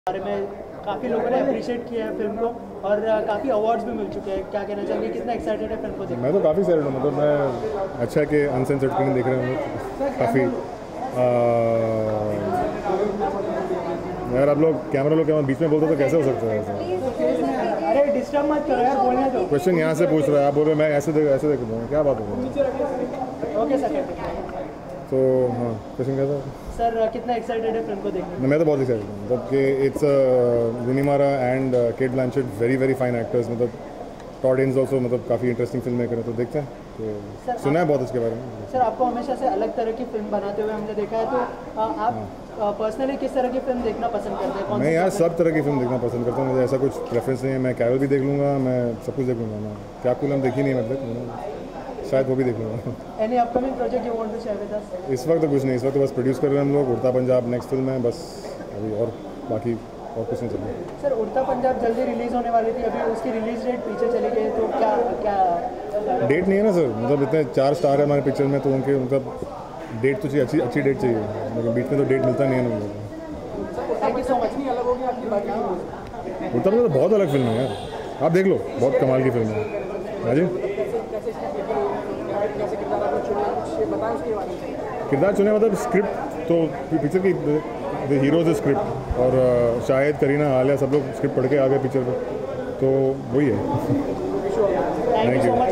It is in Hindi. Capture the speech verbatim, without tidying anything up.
बारे में काफ़ी लोगों ने अप्रिशिएट किया है फिल्म को और काफ़ी अवार्ड्स भी मिल चुके हैं। क्या कहना चाहेंगे, कितना एक्साइटेड है फिल्म को देखने? मैं तो काफ़ी एक्साइटेड हूँ। मतलब मैं अच्छा है कि अनसेंसर्ड फिल्म देख रहे हैं काफ़ी। यार आप लोग कैमरा लोग क्या बीच में बोलते तो कैसे हो सकता है ऐसा? अरे डिस्टर्ब मत करो यार, बोलने दो। क्वेश्चन यहाँ से पूछ रहा है, आप बोल रहे मैं ऐसे देख ऐसे देख रहा हूँ, क्या बात हो? Okay sir. तो हाँ, क्वेश्चन क्या था सर? कितना एक्साइटेड है फिल्म को देखने? मैं तो बहुत एक्साइटेड हूँ। मतलब कि it's Rooney Mara and Cate Blanchett, very very fine actors. मतलब टॉड हेन्स ऑल्सो मतलब काफ़ी इंटरेस्टिंग फिल्म मेकर है, तो देखते हैं। तो सुना है बहुत उसके बारे में। सर आपको हमेशा से अलग तरह की फिल्म बनाते हुए हमने देखा है, तो आप पर्सनली किस तरह की फिल्म देखना पसंद करते हैं? मैं यार सब तरह की फिल्म देखना पसंद करता हूँ, मुझे ऐसा कुछ प्रेफरेंस नहीं है। मैं कैरल भी देख लूँगा, मैं सब कुछ देख लूँगा। मैं क्या कुल हम देखी नहीं, मतलब शायद वो भी देख लूँगा। Any upcoming project you want to share with us? इस वक्त तो कुछ नहीं, इस वक्त तो बस प्रोड्यूस कर रहे हैं हम लोग। उड़ता पंजाब नेक्स्ट फिल्म है बस अभी, और बाकी और कुछ नहीं चल रहा। सर उड़ता पंजाब जल्दी रिलीज़ होने वाली थी, अभी उसकी रिलीज डेट पीछे चली गई, तो क्या क्या डेट नहीं है ना सर? मतलब इतने चार स्टार है हमारे पिक्चर में, तो उनके मतलब डेट तो चाहिए, अच्छी अच्छी डेट चाहिए, लेकिन बीच में तो डेट मिलता नहीं है ना उन लोगों को। Thank you so much. नहीं अलग होगी आपकी बात? उड़ता पंजाब तो बहुत अलग फिल्म है यार, आप देख लो, बहुत कमाल की फिल्म है। हाँ जी, किरदार चुने मतलब स्क्रिप्ट तो पिक्चर की द हीरोज स्क्रिप्ट, और शायद करीना आलिया सब लोग स्क्रिप्ट पढ़ के आ गए पिक्चर पर, तो वही है। Thank you so much.